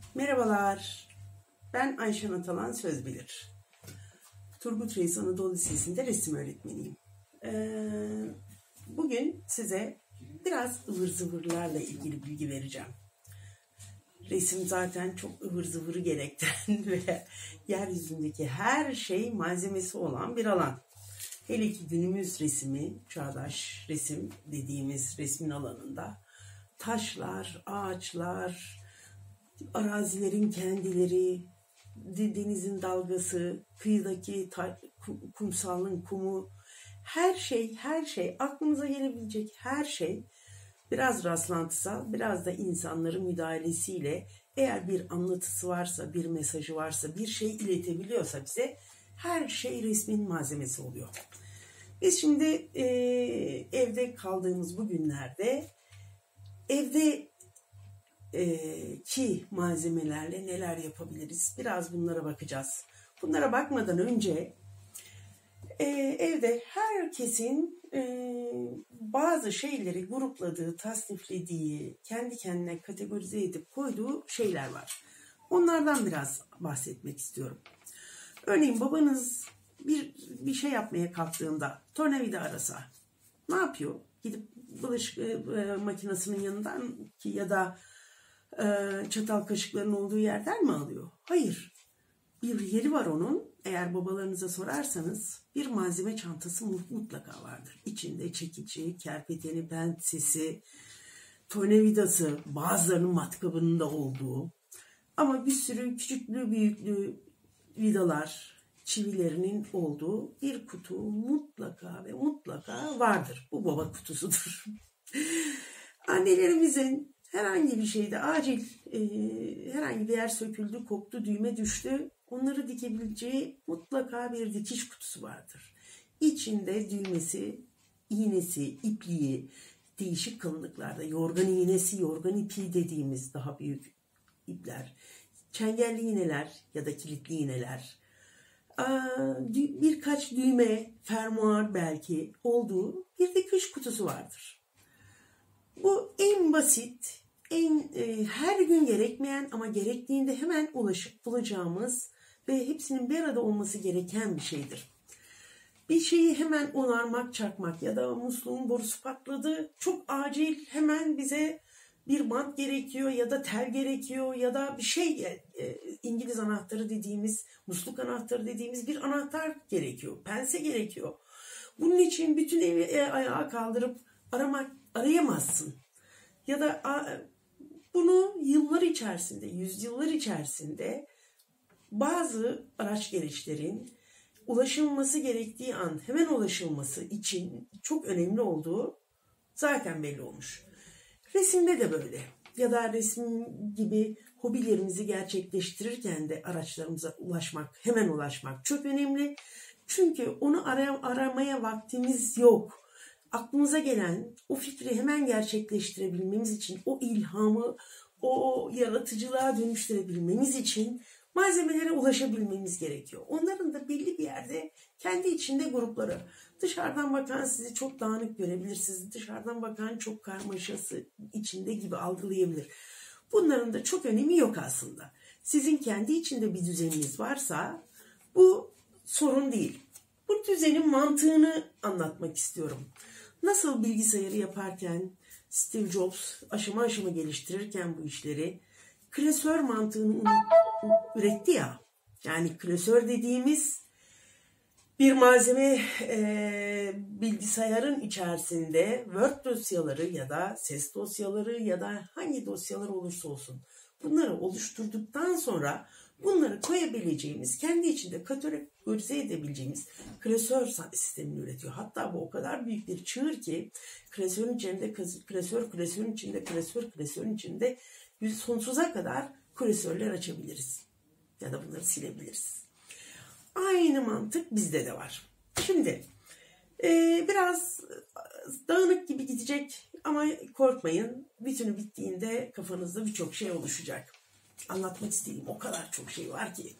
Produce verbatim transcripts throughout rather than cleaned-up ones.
Merhabalar, ben Ayşen Atalan Sözbilir. Turgut Reis Anadolu Lisesi'nde resim öğretmeniyim. Ee, bugün size biraz ıvır zıvırlarla ilgili bilgi vereceğim. Resim zaten çok ıvır zıvırı gerektiren ve yeryüzündeki her şey malzemesi olan bir alan. Hele ki günümüz resmi, çağdaş resim dediğimiz resmin alanında taşlar, ağaçlar, arazilerin kendileri, denizin dalgası, kıyıdaki kumsalın kumu, her şey, her şey, aklınıza gelebilecek her şey biraz rastlantısal, biraz da insanların müdahalesiyle eğer bir anlatısı varsa, bir mesajı varsa, bir şey iletebiliyorsa bize her şey resmin malzemesi oluyor. Biz şimdi e, evde kaldığımız bu günlerde evde Ee, ki malzemelerle neler yapabiliriz? Biraz bunlara bakacağız. Bunlara bakmadan önce e, evde herkesin e, bazı şeyleri grupladığı, tasniflediği, kendi kendine kategorize edip koyduğu şeyler var. Onlardan biraz bahsetmek istiyorum. Örneğin babanız bir bir şey yapmaya kalktığında tornavida arasa ne yapıyor? Gidip bulaşık e, e, makinesinin yanından ki ya da çatal kaşıkların olduğu yerden mi alıyor? Hayır. Bir yeri var onun. Eğer babalarınıza sorarsanız bir malzeme çantası mutlaka vardır. İçinde çekici, kerpeteni, pensesi, tornavidası, bazılarının matkabının da olduğu. Ama bir sürü küçüklü büyüklü vidalar, çivilerinin olduğu bir kutu mutlaka ve mutlaka vardır. Bu baba kutusudur. Annelerimizin herhangi bir şeyde acil e, herhangi bir yer söküldü, koptu, düğme düştü. Onları dikebileceği mutlaka bir dikiş kutusu vardır. İçinde düğmesi, iğnesi, ipliği, değişik kalınlıklarda yorgan iğnesi, yorgan ipi dediğimiz daha büyük ipler, çengelli iğneler ya da kilitli iğneler, birkaç düğme, fermuar belki olduğu bir dikiş kutusu vardır. Bu en basit, en e, her gün gerekmeyen ama gerektiğinde hemen ulaşıp bulacağımız ve hepsinin bir arada olması gereken bir şeydir. Bir şeyi hemen onarmak, çakmak ya da musluğun borusu patladı, çok acil hemen bize bir bant gerekiyor ya da tel gerekiyor ya da bir şey e, İngiliz anahtarı dediğimiz, musluk anahtarı dediğimiz bir anahtar gerekiyor, pense gerekiyor. Bunun için bütün evi e, ayağa kaldırıp aramak arayamazsın. Ya da bunu yıllar içerisinde, yüzyıllar içerisinde bazı araç gereçlerin ulaşılması gerektiği an hemen ulaşılması için çok önemli olduğu zaten belli olmuş. Resimde de böyle. Ya da resim gibi hobilerimizi gerçekleştirirken de araçlarımıza ulaşmak, hemen ulaşmak çok önemli. Çünkü onu aray- aramaya vaktimiz yok. Aklımıza gelen o fikri hemen gerçekleştirebilmemiz için, o ilhamı, o yaratıcılığa dönüştürebilmemiz için malzemelere ulaşabilmemiz gerekiyor. Onların da belli bir yerde kendi içinde grupları. Dışarıdan bakan sizi çok dağınık görebilir, sizi dışarıdan bakan çok karmaşası içinde gibi algılayabilir. Bunların da çok önemi yok aslında. Sizin kendi içinde bir düzeniniz varsa bu sorun değil. Bu düzenin mantığını anlatmak istiyorum. Nasıl bilgisayarı yaparken Steve Jobs aşama aşama geliştirirken bu işleri klasör mantığını üretti ya. Yani klasör dediğimiz bir malzeme e, bilgisayarın içerisinde Word dosyaları ya da ses dosyaları ya da hangi dosyalar olursa olsun bunları oluşturduktan sonra bunları koyabileceğimiz, kendi içinde kategorize edebileceğimiz klasör sistemini üretiyor. Hatta bu o kadar büyük bir çığır ki klasörün içinde klasör, klasörün içinde klasör, klasörün içinde sonsuza kadar klasörler açabiliriz. Ya da bunları silebiliriz. Aynı mantık bizde de var. Şimdi e, biraz dağınık gibi gidecek ama korkmayın. Bütünü bittiğinde kafanızda birçok şey oluşacak. Anlatmak istediğim o kadar çok şey var ki.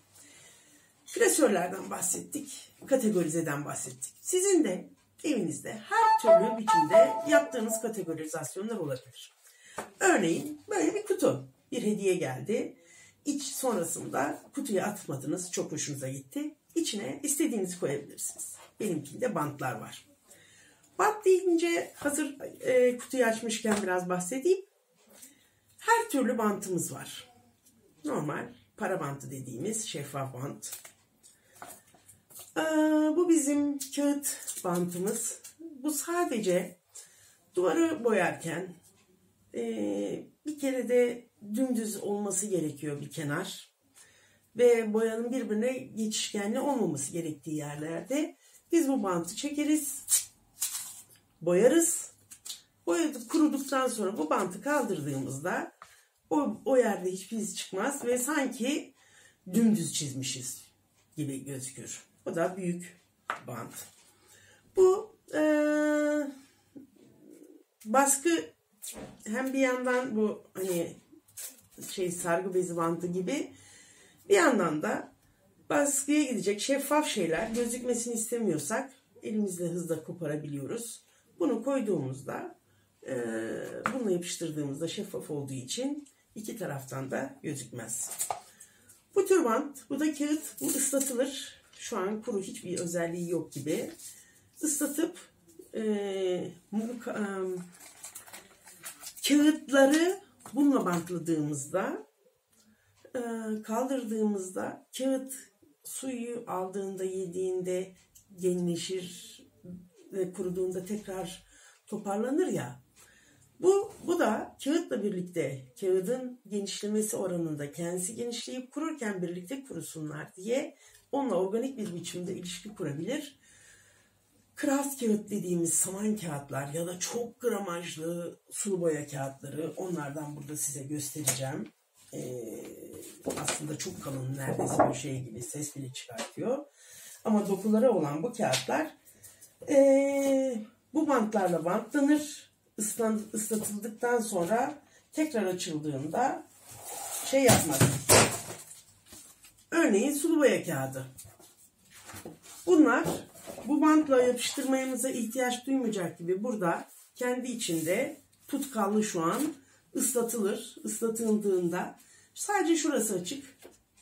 Klasörlerden bahsettik, kategorizeden bahsettik. Sizin de evinizde her türlü biçimde yaptığınız kategorizasyonlar olabilir. Örneğin böyle bir kutu, bir hediye geldi. İç sonrasında kutuya atmadınız. Çok hoşunuza gitti. İçine istediğinizi koyabilirsiniz. Benimkinde bantlar var. Bant deyince hazır e, kutuyu açmışken biraz bahsedeyim. Her türlü bantımız var. Normal para bantı dediğimiz şeffaf bant. Ee, bu bizim kağıt bantımız. Bu sadece duvarı boyarken e, bir kere de dümdüz olması gerekiyor bir kenar. Ve boyanın birbirine geçişkenli olmaması gerektiği yerlerde biz bu bantı çekeriz. Boyarız. Boyadık, kuruduktan sonra bu bantı kaldırdığımızda o, o yerde hiçbir iz çıkmaz ve sanki dümdüz çizmişiz gibi gözükür. Bu da büyük bant. Bu e, baskı hem bir yandan bu hani şey sargı bezi bantı gibi, bir yandan da baskıya gidecek şeffaf şeyler gözükmesini istemiyorsak elimizle hızla koparabiliyoruz. Bunu koyduğumuzda e, bununla yapıştırdığımızda şeffaf olduğu için iki taraftan da gözükmez. Bu tür bant, bu da kağıt, bu ıslatılır. Şu an kuru, hiçbir özelliği yok gibi. Islatıp e, e, kağıtları bununla bantladığımızda, e, kaldırdığımızda kağıt suyu aldığında, yediğinde genleşir ve kuruduğunda tekrar toparlanır ya. Bu, bu da kağıtla birlikte kağıdın genişlemesi oranında kendisi genişleyip kururken birlikte kurusunlar diye onunla organik bir biçimde ilişki kurabilir. Kraft kağıt dediğimiz saman kağıtlar ya da çok gramajlı sulu boya kağıtları, onlardan burada size göstereceğim. Ee, aslında çok kalın, neredeyse bir şey gibi, ses bile çıkartıyor. Ama dokuları olan bu kağıtlar ee, bu bantlarla bantlanır. Islan, ıslatıldıktan sonra tekrar açıldığında şey yapmaz. Örneğin sulu boya kağıdı. Bunlar bu bantla yapıştırmamıza ihtiyaç duymayacak gibi burada kendi içinde tutkallı şu an ıslatılır. Islatıldığında sadece şurası açık.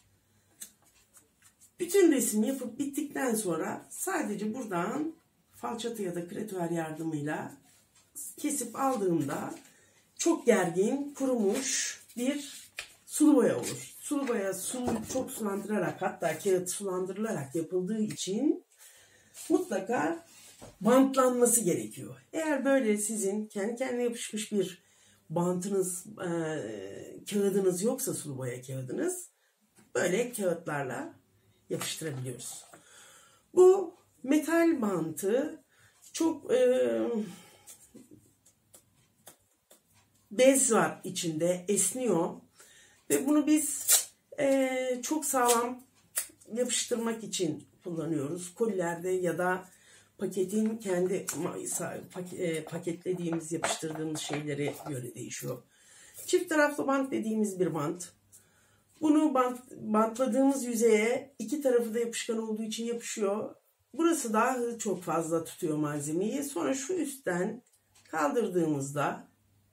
Bütün resmi yapıp bittikten sonra sadece buradan falçata ya da kretuar yardımıyla kesip aldığımda çok gergin, kurumuş bir sulu boya olur. Sulu boya suyu çok sulandırarak, hatta kağıt sulandırılarak yapıldığı için mutlaka bantlanması gerekiyor. Eğer böyle sizin kendi kendine yapışmış bir bantınız, e, kağıdınız yoksa, sulu boya kağıdınız, böyle kağıtlarla yapıştırabiliyoruz. Bu metal bantı çok e, bez var içinde, esniyor ve bunu biz e, çok sağlam yapıştırmak için kullanıyoruz. Kolilerde ya da paketin kendi paketlediğimiz, yapıştırdığımız şeylere göre değişiyor. Çift taraflı bant dediğimiz bir bant. Bunu bant, bantladığımız yüzeye iki tarafı da yapışkan olduğu için yapışıyor. Burası daha çok fazla tutuyor malzemeyi. Sonra şu üstten kaldırdığımızda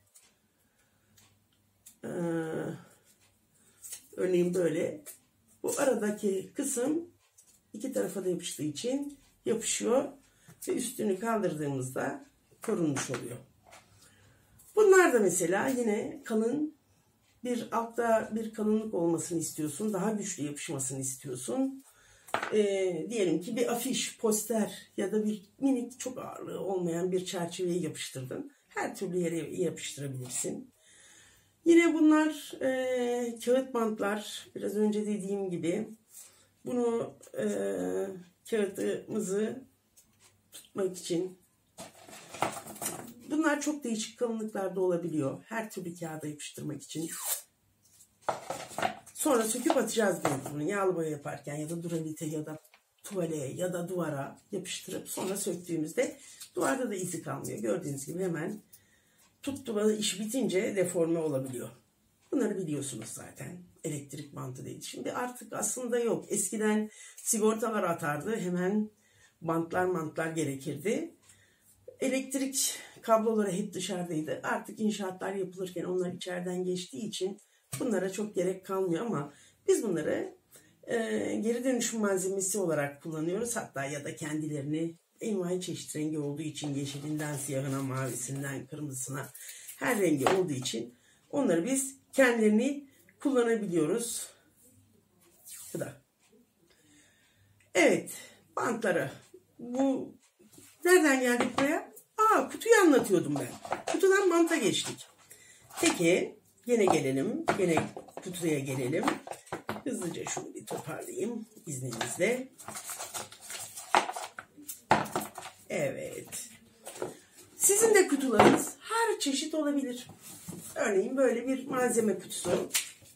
e, örneğin böyle, bu aradaki kısım iki tarafa da yapıştığı için yapışıyor ve üstünü kaldırdığımızda korunmuş oluyor. Bunlar da mesela yine kalın, bir altta bir kalınlık olmasını istiyorsun, daha güçlü yapışmasını istiyorsun. Ee, diyelim ki bir afiş, poster ya da bir minik, çok ağırlığı olmayan bir çerçeveyi yapıştırdın. Her türlü yere yapıştırabilirsin. Yine bunlar e, kağıt bantlar. Biraz önce dediğim gibi bunu e, kağıdımızı tutmak için, bunlar çok değişik kalınlıklarda olabiliyor. Her türlü kağıda yapıştırmak için. Sonra söküp atacağız bunu yağlı boya yaparken ya da duravite ya da tuvale ya da duvara yapıştırıp sonra söktüğümüzde duvarda da izi kalmıyor. Gördüğünüz gibi hemen tuttu, iş bitince deforme olabiliyor. Bunları biliyorsunuz zaten. Elektrik bantı değil. Şimdi artık aslında yok. Eskiden sigortalar atardı. Hemen bantlar mantlar gerekirdi. Elektrik kabloları hep dışarıdaydı. Artık inşaatlar yapılırken onlar içeriden geçtiği için bunlara çok gerek kalmıyor ama biz bunları e, geri dönüşüm malzemesi olarak kullanıyoruz. Hatta ya da kendilerini envai çeşit rengi olduğu için yeşilinden siyahına, mavisinden kırmızısına her rengi olduğu için onları biz kendilerini kullanabiliyoruz. Bu da. Evet, bantları. Bu nereden geldik buraya? Aa, kutuyu anlatıyordum ben. Kutudan banta geçtik. Peki, gene gelelim. Gene kutuya gelelim. Hızlıca şunu bir toparlayayım izninizle. Evet. Sizin de kutularınız her çeşit olabilir. Örneğin böyle bir malzeme kutusu.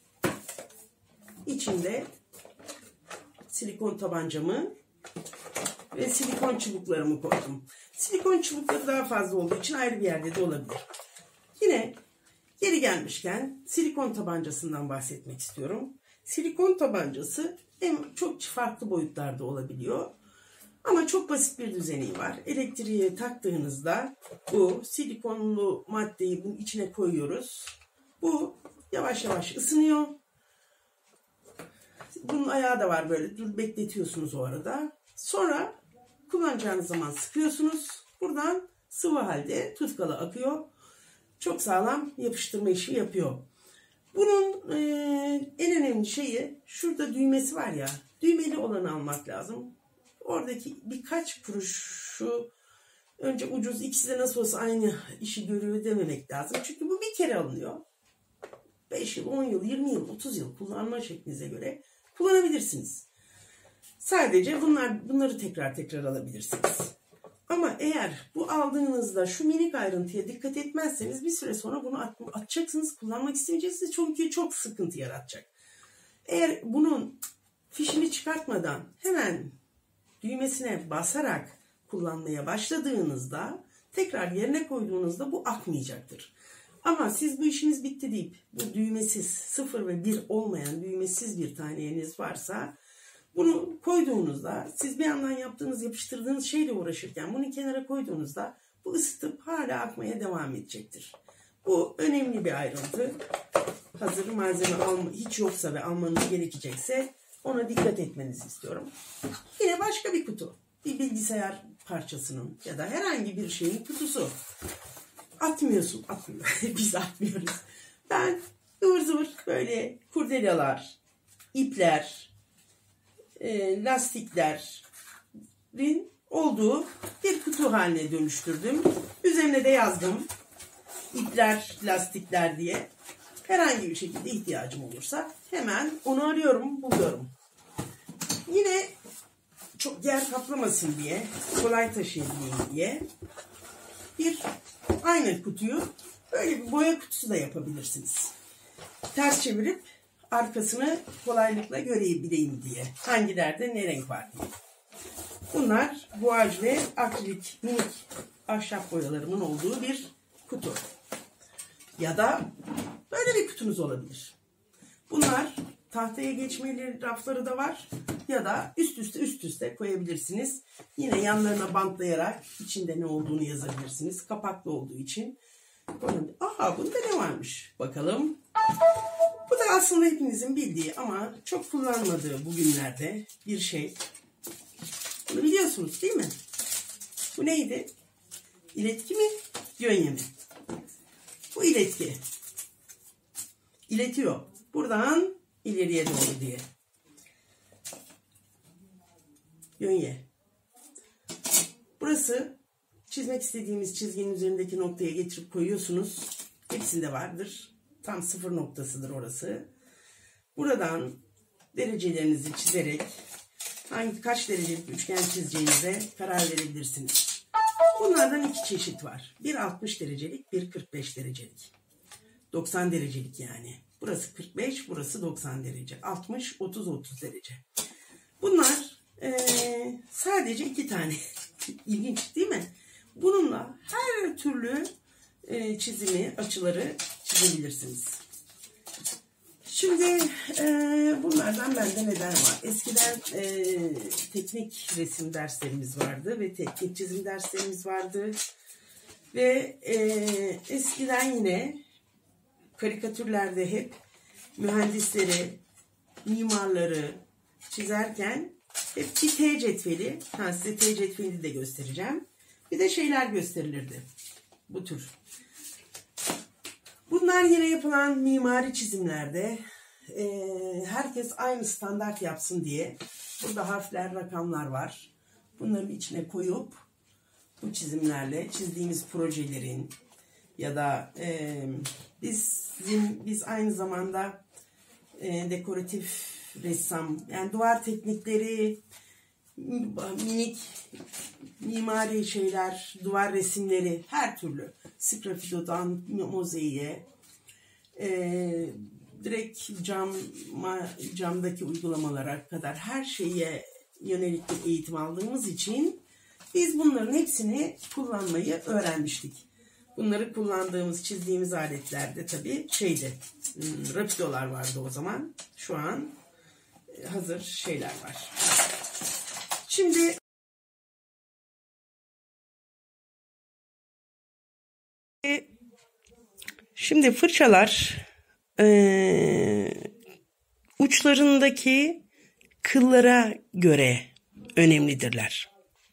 İçinde silikon tabancamı ve silikon çubuklarımı koydum. Silikon çubukları daha fazla olduğu için ayrı bir yerde de olabilir. Yine geri gelmişken silikon tabancasından bahsetmek istiyorum. Silikon tabancası hem çok farklı boyutlarda olabiliyor. Ama çok basit bir düzeni var. Elektriğe taktığınızda bu silikonlu maddeyi bunun içine koyuyoruz. Bu yavaş yavaş ısınıyor. Bunun ayağı da var böyle. Dur bekletiyorsunuz o arada. Sonra kullanacağınız zaman sıkıyorsunuz. Buradan sıvı halde tutkalı akıyor. Çok sağlam yapıştırma işi yapıyor. Bunun e, en önemli şeyi şurada düğmesi var ya. Düğmeli olanı almak lazım. Oradaki birkaç kuruşu önce ucuz, ikisi de nasıl olsa aynı işi görüyor dememek lazım. Çünkü bu bir kere alınıyor. beş yıl, on yıl, yirmi yıl, otuz yıl kullanma şeklinize göre kullanabilirsiniz. Sadece bunlar bunları tekrar tekrar alabilirsiniz. Ama eğer bu aldığınızda şu minik ayrıntıya dikkat etmezseniz bir süre sonra bunu at, atacaksınız, kullanmak istemeyeceksiniz çünkü çok sıkıntı yaratacak. Eğer bunun fişini çıkartmadan hemen düğmesine basarak kullanmaya başladığınızda tekrar yerine koyduğunuzda bu akmayacaktır. Ama siz bu işiniz bitti deyip bu düğmesiz sıfır ve bir olmayan düğmesiz bir taneniz varsa bunu koyduğunuzda siz bir yandan yaptığınız yapıştırdığınız şeyle uğraşırken bunu kenara koyduğunuzda bu ısıtıp hala akmaya devam edecektir. Bu önemli bir ayrıntı. Hazır malzeme alma, hiç yoksa ve almanız gerekecekse ona dikkat etmenizi istiyorum. Yine başka bir kutu. Bir bilgisayar parçasının ya da herhangi bir şeyin kutusu. Atmıyorsun. Atmıyor. Biz atmıyoruz. Ben ıvır zıvır böyle kurdelalar, ipler, e, lastiklerin olduğu bir kutu haline dönüştürdüm. Üzerine de yazdım. İpler, lastikler diye. Herhangi bir şekilde ihtiyacım olursa hemen onu arıyorum, buluyorum. Yine çok yer kaplamasın diye, kolay taşıyabileyim diye bir aynı kutuyu böyle bir boya kutusu da yapabilirsiniz. Ters çevirip arkasını kolaylıkla görebileyim diye. Hangilerde ne renk var diye. Bunlar guaj ve akrilik minik ahşap boyalarımın olduğu bir kutu. Ya da böyle bir kutunuz olabilir. Bunlar tahtaya geçmeli rafları da var. Ya da üst üste üst üste koyabilirsiniz. Yine yanlarına bantlayarak içinde ne olduğunu yazabilirsiniz. Kapaklı olduğu için. Aha, bunda ne varmış? Bakalım. Bu da aslında hepinizin bildiği ama çok kullanmadığı bugünlerde bir şey. Bunu biliyorsunuz değil mi? Bu neydi? İletki mi? Yönye mi? Bu iletki. İletiyor. Buradan ileriye doğru diye. Yönye. Burası çizmek istediğimiz çizginin üzerindeki noktaya getirip koyuyorsunuz. Hepsinde vardır. Tam sıfır noktasıdır orası. Buradan derecelerinizi çizerek hangi kaç derecelik üçgen çizeceğinize karar verebilirsiniz. Bunlardan iki çeşit var. Bir altmış derecelik, bir kırk beş derecelik. doksan derecelik yani. Burası kırk beş, burası doksan derece. altmış, otuz, otuz derece. Bunlar ee, sadece iki tane. İlginç değil mi? Bununla her türlü e, çizimi, açıları çizebilirsiniz. Şimdi e, bunlardan bende neden var? Eskiden e, teknik resim derslerimiz vardı ve teknik çizim derslerimiz vardı. Ve e, eskiden yine karikatürlerde hep mühendisleri, mimarları çizerken hep bir T cetveli, ha size T cetveli de göstereceğim. Bir de şeyler gösterilirdi bu tür. Bunlar yine yapılan mimari çizimlerde e, herkes aynı standart yapsın diye burada harfler, rakamlar var. Bunların içine koyup bu çizimlerle çizdiğimiz projelerin ya da e, bizim biz aynı zamanda e, dekoratif ressam, yani duvar teknikleri, minik mimari şeyler, duvar resimleri, her türlü sgrafidodan mozaiğe, e, direkt cam, camdaki uygulamalara kadar her şeye yönelik bir eğitim aldığımız için biz bunların hepsini kullanmayı öğrenmiştik. Bunları kullandığımız, çizdiğimiz aletlerde tabii şeydi, rapidolar vardı o zaman. Şu an hazır şeyler var. Şimdi şimdi fırçalar e, uçlarındaki kıllara göre önemlidirler.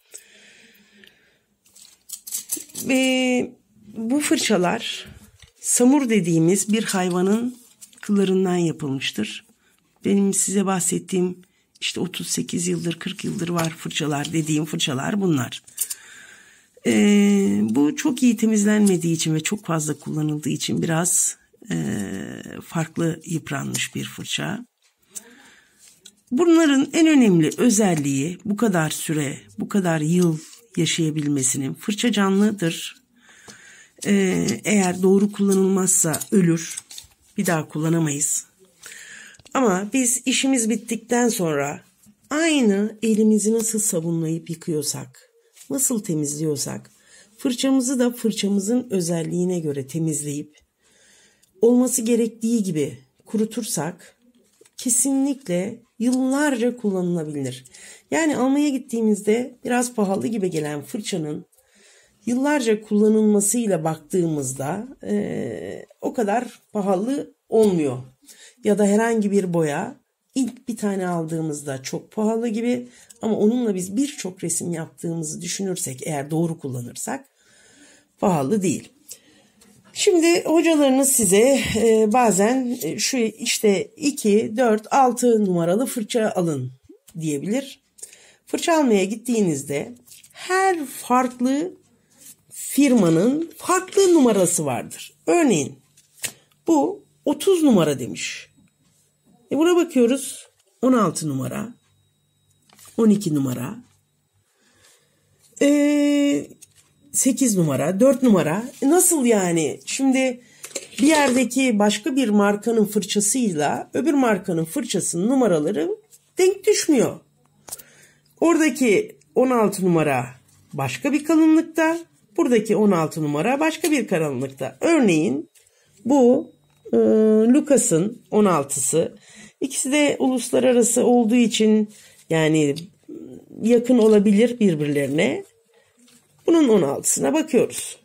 Ve bu fırçalar samur dediğimiz bir hayvanın kıllarından yapılmıştır. Benim size bahsettiğim işte otuz sekiz yıldır, kırk yıldır var fırçalar dediğim fırçalar bunlar. Ee, bu çok iyi temizlenmediği için ve çok fazla kullanıldığı için biraz e, farklı yıpranmış bir fırça. Bunların en önemli özelliği bu kadar süre, bu kadar yıl yaşayabilmesinin. Fırça canlıdır. Ee, eğer doğru kullanılmazsa ölür. Bir daha kullanamayız. Ama biz işimiz bittikten sonra aynı elimizi nasıl sabunlayıp yıkıyorsak, nasıl temizliyorsak, fırçamızı da fırçamızın özelliğine göre temizleyip olması gerektiği gibi kurutursak kesinlikle yıllarca kullanılabilir. Yani almaya gittiğimizde biraz pahalı gibi gelen fırçanın yıllarca kullanılmasıyla baktığımızda e, o kadar pahalı olmuyor. Ya da herhangi bir boya ilk bir tane aldığımızda çok pahalı gibi, ama onunla biz birçok resim yaptığımızı düşünürsek, eğer doğru kullanırsak pahalı değil. Şimdi hocalarınız size e, bazen e, şu işte iki, dört, altı numaralı fırça alın diyebilir. Fırça almaya gittiğinizde her farklı firmanın farklı numarası vardır. Örneğin bu otuz numara demiş. E buna bakıyoruz, on altı numara, on iki numara, e, sekiz numara, dört numara. E nasıl yani? Şimdi bir yerdeki başka bir markanın fırçasıyla öbür markanın fırçasının numaraları denk düşmüyor. Oradaki on altı numara başka bir kalınlıkta, buradaki on altı numara başka bir kalınlıkta. Örneğin bu e, Lucas'ın on altısı. İkisi de uluslararası olduğu için yani yakın olabilir birbirlerine. Bunun on altısına bakıyoruz.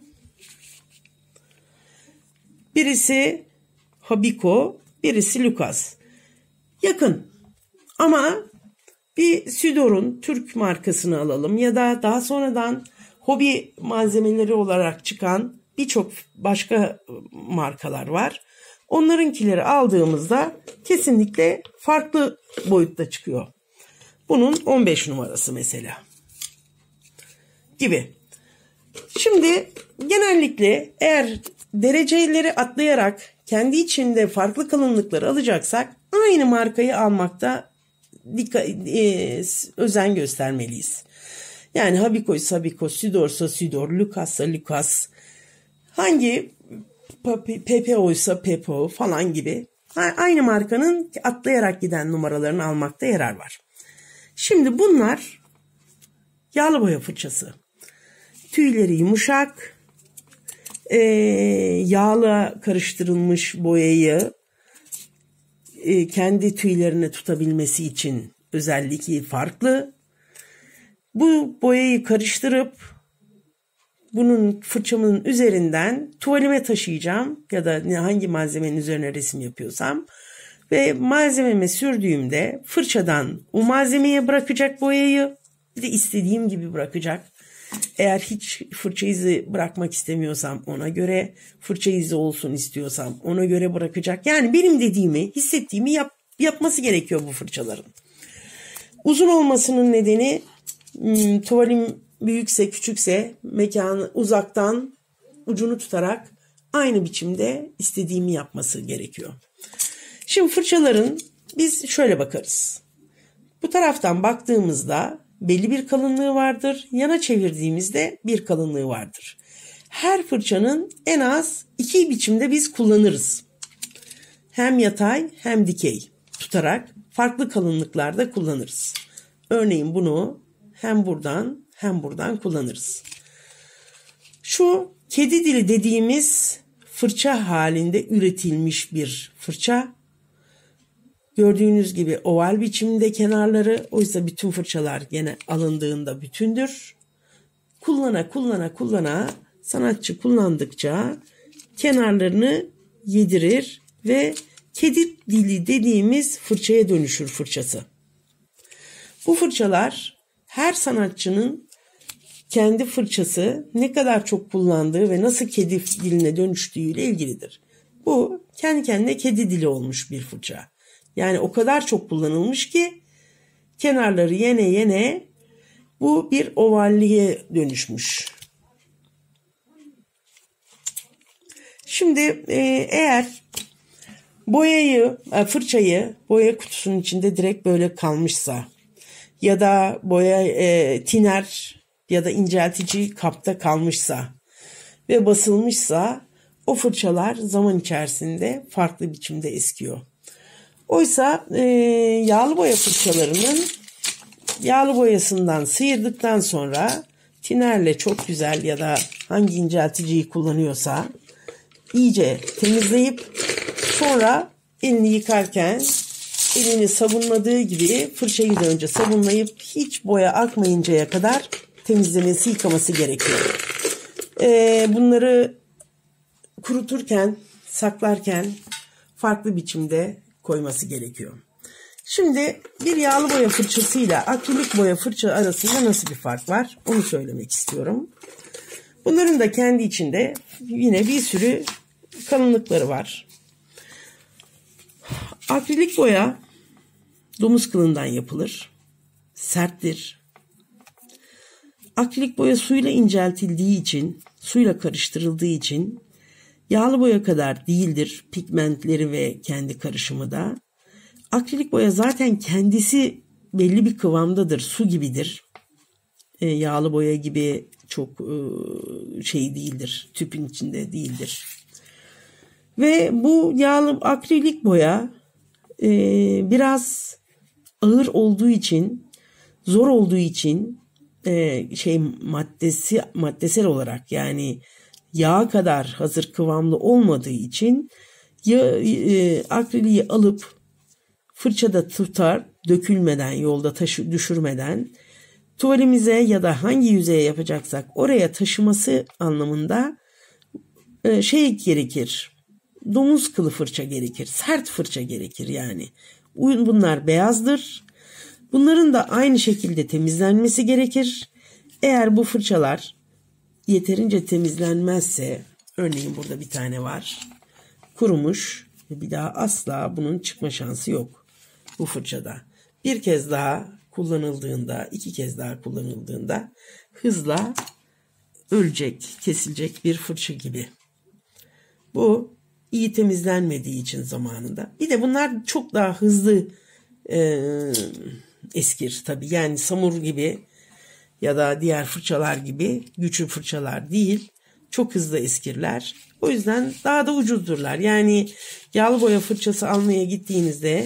Birisi Habico, birisi Lucas. Yakın. Ama bir Sidor'un Türk markasını alalım ya da daha sonradan hobi malzemeleri olarak çıkan birçok başka markalar var. Onlarınkileri aldığımızda kesinlikle farklı boyutta çıkıyor. Bunun on beş numarası mesela gibi. Şimdi genellikle eğer dereceleri atlayarak kendi içinde farklı kalınlıkları alacaksak aynı markayı almakta dikkat, e, özen göstermeliyiz. Yani Habico'ysa Habico, Sidor'sa Sidor, Lucas'sa Lucas, hangi P P O'ysa P P O falan gibi aynı markanın atlayarak giden numaralarını almakta yarar var. Şimdi bunlar yağlı boya fırçası. Tüyleri yumuşak, e, yağla karıştırılmış boyayı e, kendi tüylerine tutabilmesi için özelliği farklı. Bu boyayı karıştırıp bunun fırçamın üzerinden tuvalime taşıyacağım ya da hangi malzemenin üzerine resim yapıyorsam Ve malzememe sürdüğümde fırçadan o malzemeye bırakacak boyayı, bir de istediğim gibi bırakacak. Eğer hiç fırça izi bırakmak istemiyorsam ona göre, fırça izi olsun istiyorsam ona göre bırakacak. Yani benim dediğimi, hissettiğimi yap, yapması gerekiyor bu fırçaların. Uzun olmasının nedeni hmm, tuvalim büyükse küçükse mekanı uzaktan ucunu tutarak aynı biçimde istediğimi yapması gerekiyor. Şimdi fırçaların biz şöyle bakarız. Bu taraftan baktığımızda belli bir kalınlığı vardır. Yana çevirdiğimizde bir kalınlığı vardır. Her fırçanın en az iki biçimde biz kullanırız. Hem yatay hem dikey tutarak farklı kalınlıklarda kullanırız. Örneğin bunu hem buradan hem buradan kullanırız. Şu kedi dili dediğimiz fırça halinde üretilmiş bir fırça. Gördüğünüz gibi oval biçimde kenarları, oysa bütün fırçalar gene alındığında bütündür. Kullana kullana kullana sanatçı kullandıkça kenarlarını yedirir ve kedi dili dediğimiz fırçaya dönüşür fırçası. Bu fırçalar her sanatçının kendi fırçası ne kadar çok kullandığı ve nasıl kedi diline dönüştüğüyle ilgilidir. Bu kendi kendine kedi dili olmuş bir fırça. Yani o kadar çok kullanılmış ki kenarları yene yene bu bir ovalliğe dönüşmüş. Şimdi e, eğer boyayı, fırçayı boya kutusunun içinde direkt böyle kalmışsa ya da boya e, tiner ya da inceltici kapta kalmışsa ve basılmışsa o fırçalar zaman içerisinde farklı biçimde eskiyor. Oysa e, yağlı boya fırçalarının yağlı boyasından sıyırdıktan sonra tinerle çok güzel ya da hangi incelticiyi kullanıyorsa iyice temizleyip sonra elini yıkarken elini sabunladığı gibi fırçayı da önce sabunlayıp hiç boya akmayıncaya kadar temizlemesi, yıkaması gerekiyor. E, bunları kuruturken, saklarken farklı biçimde koyması gerekiyor. Şimdi bir yağlı boya fırçasıyla akrilik boya fırça arasında nasıl bir fark var? Onu söylemek istiyorum. Bunların da kendi içinde yine bir sürü kalınlıkları var. Akrilik boya domuz kılından yapılır. Serttir. Akrilik boya suyla inceltildiği için, suyla karıştırıldığı için yağlı boya kadar değildir pigmentleri ve kendi karışımı da. Akrilik boya zaten kendisi belli bir kıvamdadır, su gibidir. E, yağlı boya gibi çok e, şey değildir, tüpün içinde değildir. Ve bu yağlı akrilik boya e, biraz ağır olduğu için, zor olduğu için e, şey maddesi maddesel olarak yani yağ kadar hazır kıvamlı olmadığı için ya, e, akriliği alıp fırçada tutar, dökülmeden, yolda taşı düşürmeden tuvalimize ya da hangi yüzeye yapacaksak oraya taşıması anlamında e, şey gerekir. Domuz kılı fırça gerekir. Sert fırça gerekir yani. Bunlar beyazdır. Bunların da aynı şekilde temizlenmesi gerekir. Eğer bu fırçalar yeterince temizlenmezse, örneğin burada bir tane var, kurumuş ve bir daha asla bunun çıkma şansı yok bu fırçada. Bir kez daha kullanıldığında, iki kez daha kullanıldığında hızla ölecek, kesilecek bir fırça gibi. Bu iyi temizlenmediği için zamanında. Bir de bunlar çok daha hızlı e, eskir tabii. Yani samur gibi ya da diğer fırçalar gibi güçlü fırçalar değil. Çok hızlı eskirler. O yüzden daha da ucuzdurlar. Yani yağlı boya fırçası almaya gittiğinizde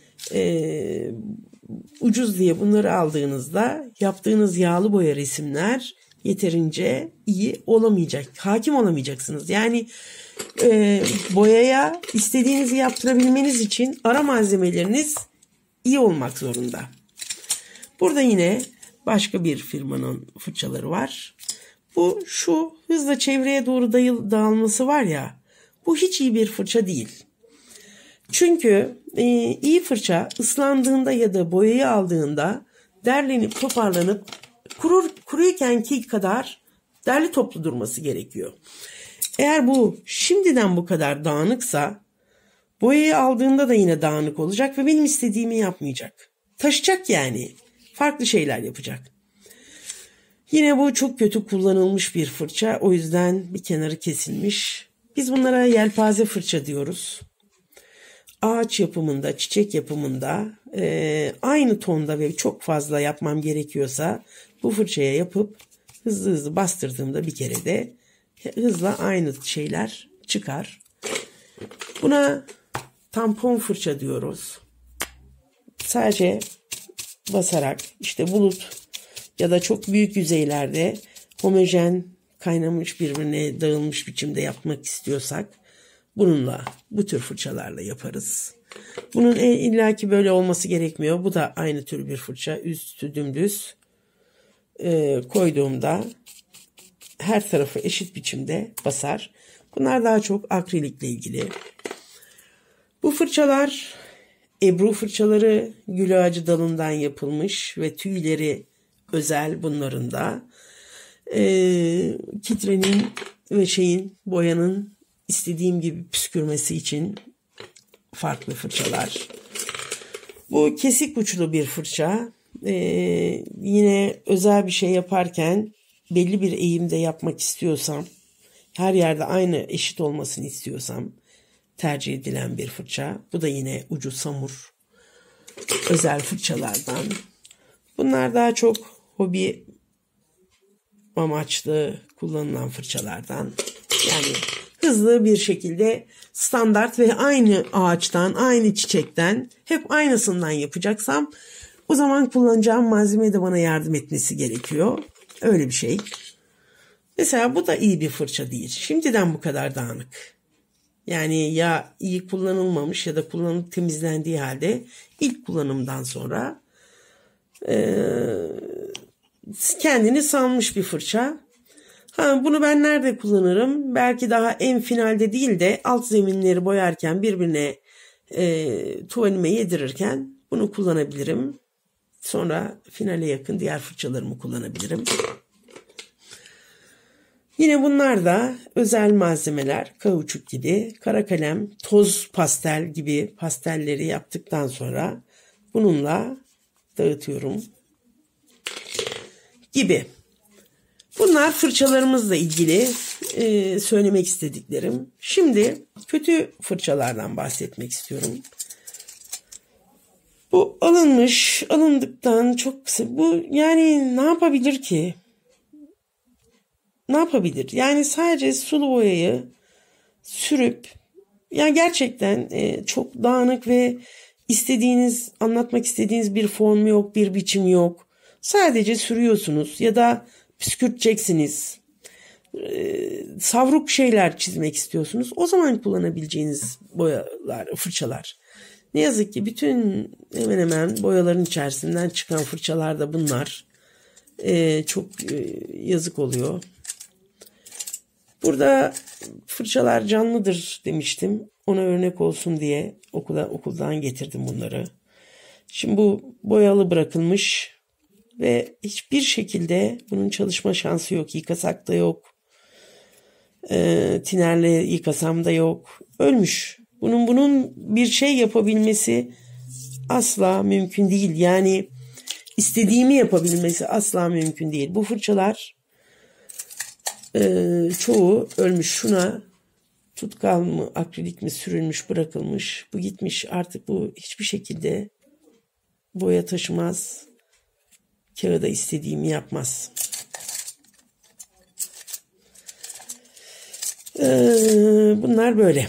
e, ucuz diye bunları aldığınızda yaptığınız yağlı boya resimler yeterince iyi olamayacak. Hakim olamayacaksınız. Yani e, boyaya istediğinizi yaptırabilmeniz için ara malzemeleriniz iyi olmak zorunda. Burada yine başka bir firmanın fırçaları var. Bu şu hızla çevreye doğru dağılması var ya, bu hiç iyi bir fırça değil. Çünkü e, iyi fırça ıslandığında ya da boyayı aldığında derlenip toparlanıp kurur, kuruykenki kadar derli toplu durması gerekiyor. Eğer bu şimdiden bu kadar dağınıksa boyayı aldığında da yine dağınık olacak ve benim istediğimi yapmayacak. Taşacak yani. Farklı şeyler yapacak. Yine bu çok kötü kullanılmış bir fırça. O yüzden bir kenarı kesilmiş. Biz bunlara yelpaze fırça diyoruz. Ağaç yapımında, çiçek yapımında e, aynı tonda ve çok fazla yapmam gerekiyorsa bu fırçaya yapıp hızlı hızlı bastırdığımda bir kere de hızla aynı şeyler çıkar. Buna tampon fırça diyoruz. Sadece basarak işte bulut ya da çok büyük yüzeylerde homojen kaynamış birbirine dağılmış biçimde yapmak istiyorsak bununla bu tür fırçalarla yaparız. Bunun illaki böyle olması gerekmiyor. Bu da aynı tür bir fırça. Üstü dümdüz e, koyduğumda her tarafı eşit biçimde basar. Bunlar daha çok akrilikle ilgili. Bu fırçalar Ebru fırçaları gül ağacı dalından yapılmış ve tüyleri özel bunların da. E, kitrenin ve şeyin boyanın istediğim gibi püskürmesi için farklı fırçalar. Bu kesik uçlu bir fırça. E, yine özel bir şey yaparken belli bir eğimde yapmak istiyorsam, her yerde aynı eşit olmasını istiyorsam tercih edilen bir fırça. Bu da yine ucu samur özel fırçalardan. Bunlar daha çok hobi amaçlı kullanılan fırçalardan. Yani hızlı bir şekilde standart ve aynı ağaçtan, aynı çiçekten hep aynısından yapacaksam o zaman kullanacağım malzeme de bana yardım etmesi gerekiyor. Öyle bir şey. Mesela bu da iyi bir fırça değil. Şimdiden bu kadar dağınık. Yani ya iyi kullanılmamış ya da kullanılıp temizlendiği halde ilk kullanımdan sonra e, kendini salmış bir fırça. Ha, bunu ben nerede kullanırım? Belki daha en finalde değil de alt zeminleri boyarken birbirine e, tuvalime yedirirken bunu kullanabilirim. Sonra finale yakın diğer fırçalarımı kullanabilirim. Yine bunlar da özel malzemeler, kauçuk gibi, kara kalem, toz pastel gibi pastelleri yaptıktan sonra bununla dağıtıyorum gibi. Bunlar fırçalarımızla ilgili e, söylemek istediklerim. Şimdi kötü fırçalardan bahsetmek istiyorum. Bu alınmış, alındıktan çok kısa. Bu yani ne yapabilir ki? Ne yapabilir? Yani sadece sulu boyayı sürüp, yani gerçekten e, çok dağınık ve istediğiniz, anlatmak istediğiniz bir form yok, bir biçim yok. Sadece sürüyorsunuz ya da püskürteceksiniz. E, savruk şeyler çizmek istiyorsunuz. O zaman kullanabileceğiniz boyalar, fırçalar. Ne yazık ki bütün hemen hemen boyaların içerisinden çıkan fırçalar da bunlar. E, çok e, yazık oluyor. Burada fırçalar canlıdır demiştim. Ona örnek olsun diye okula, okuldan getirdim bunları. Şimdi bu boyalı bırakılmış ve hiçbir şekilde bunun çalışma şansı yok. Yıkasak da yok. E, tinerle yıkasam da yok. Ölmüş. Bunun bunun bir şey yapabilmesi asla mümkün değil. Yani istediğimi yapabilmesi asla mümkün değil. Bu fırçalar Ee, çoğu ölmüş. Şuna tutkal mı akrilik mi sürülmüş bırakılmış. Bu gitmiş, artık bu hiçbir şekilde boya taşımaz. Kağıda istediğimi yapmaz. Ee, bunlar böyle.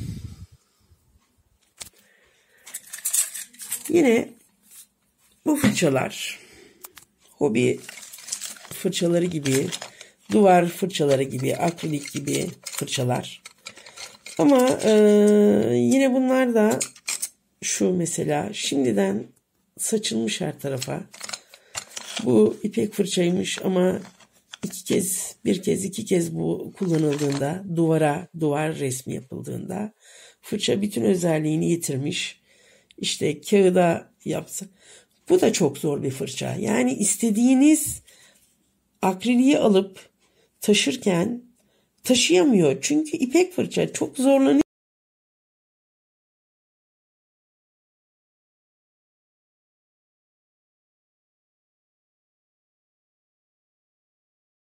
Yine bu fırçalar hobi fırçaları gibi, duvar fırçaları gibi, akrilik gibi fırçalar. Ama e, yine bunlar da şu mesela şimdiden saçılmış her tarafa. Bu ipek fırçaymış ama iki kez, bir kez, iki kez bu kullanıldığında, duvara, duvar resmi yapıldığında fırça bütün özelliğini yitirmiş. İşte kağıda yapsa. Bu da çok zor bir fırça. Yani istediğiniz akriliği alıp taşırken taşıyamıyor. Çünkü ipek fırça çok zorlanıyor.